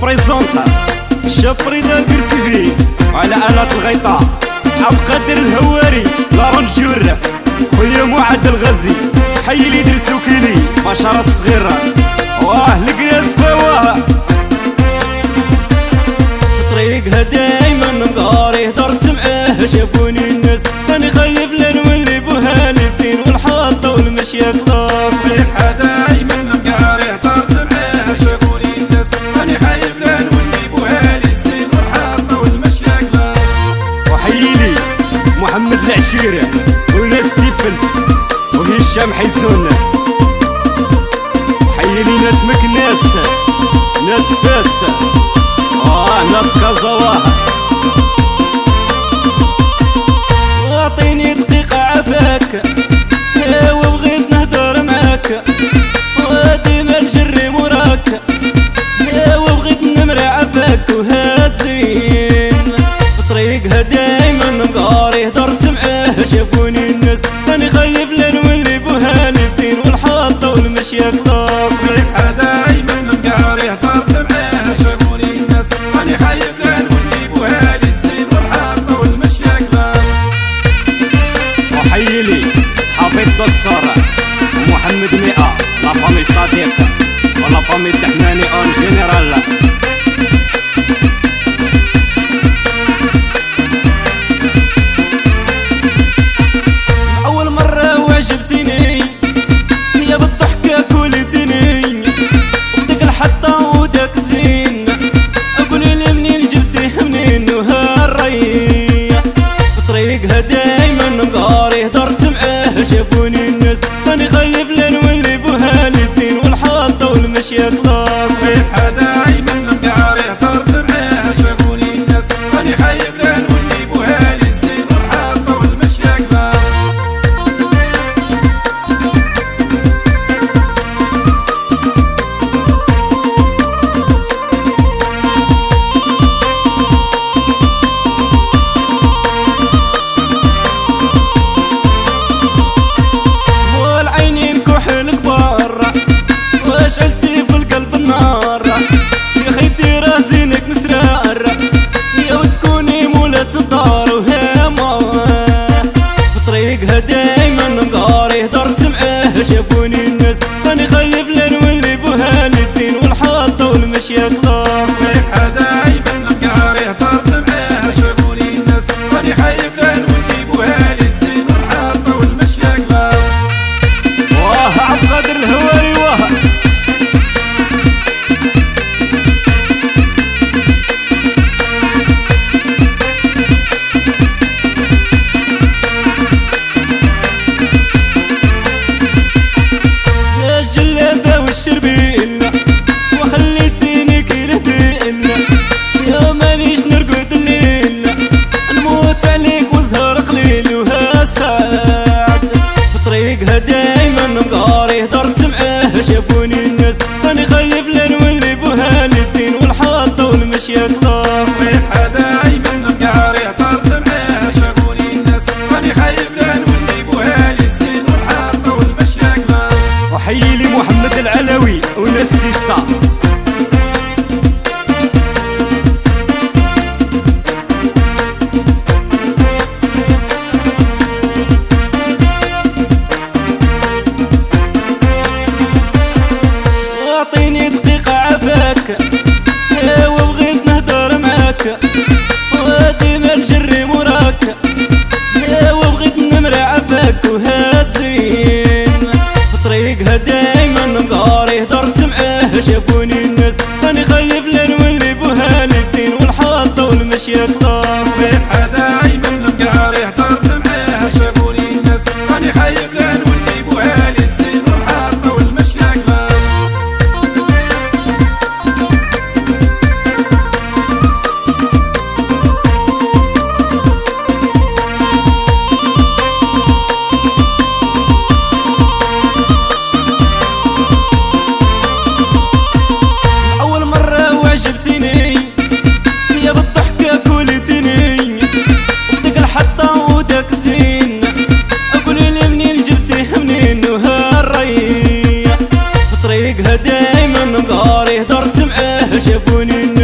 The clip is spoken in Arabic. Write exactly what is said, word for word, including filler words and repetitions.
بريزونطا الشابري دار كرسيفي على آلات الغيطة عبد القادر الهواري لارنجور خويا معد الغازي حي لي درس لوكيلي بشرة الصغيرة واه الكراس فواه طريقها دايما مقاري هدرت معاه شافوني الناس راني خايف لا نولي بوها لفين والحاطة والمشية كلاص. طريقها دايما مقاري هدرت معاه شافوني الناس راني خايف لا نولي بوها لفين والحاطة والمشية كلاص. وحيلي محمد العشيرة وناس سيفلت وهشام حيزون حيلي ناس مكناس ناس فاس آه ناس كازواها. واعطيني دقيقة عفاك وبغيت نهدر معاك وديما نجري موراك وبغيت نمري عفاك وهازين. طريقها دايما مقاري هدرت معاه شافوني الناس راني خايف لا نولي بوها لفين والحاطة والمشية كلاص. طريقها دايما مقاري هدرت معاه شافوني الناس راني خايف لا نولي بوها لفين والحاطة والمشية كلاص. وحيلي حفيظ دكتور محمد مئة لا فامي صديق ولا فامي الدحماني اون جينيرال. أول مرة وعجبتني يا بالضحكة كلتني وداك الحطة وداك زين قولي لي منين جبتيه منين وهالري. طريقها دايما مقاري هدرت معاه شافوني الناس راني خايف لا نولي بوها لفين والحاطة والمشية كلاص. طريقها دايما مقاري هدرت معاه شافوني الناس راني خايف لا نولي بوها لفين والحاطة والمشية كلاص. والعينين كحل كبار وشعلتي في القلب النار يا خيتي راسينك مسرار يا وتكوني مولات الدار وهامة. طريقها دايما مقاري هدرت معاه شافوني الناس راني خايف لا نولي بوها لفين والحاطة والمشية كلاص. طريقها دايما مقاري هدرت معاه شافوني الناس راني خايف لا نولي بوها لفين والحاطة والمشية كلاص. واه عبد القادر الهواري واه يا الجلابة والشربين وخليتيني كيلهدين يا مانيش نرقد الليل نموت عليك وزهر قليل وهالسعد. طريقها دايما مقاري هدرت معاه شافوني الناس راني خايف لا نولي بوها لفين والحاطة والمشية كلاص. طريقها دايما مقاري هدرت معاه شافوني الناس راني خايف لا نولي بوها لفين والحاطة والمشية كلاص. وحيلي محمد العلوي وناس سيسا. اعطيني دقيقة عفاك وبغيت نهدر معاك وديما نجري موراك وبغيت نمري عفاك وهازين. طريقها دايما مقاري هدرت معاه شافوني الناس راني خايف لا نولي بوها لفين والحاطة والمشية كلاص. طريقها دايما مقاري هدرت معاه شافوني الناس راني خايف لا نولي بوها لفين والحاطة والمشية كلاص. أول مرة وعجبتني يا بالضحكة كلتني وداك الحطة وداك زين قولي لي منين جبتيه منين وهالري. طريقها دايما مقاري هدرت معاه شافوني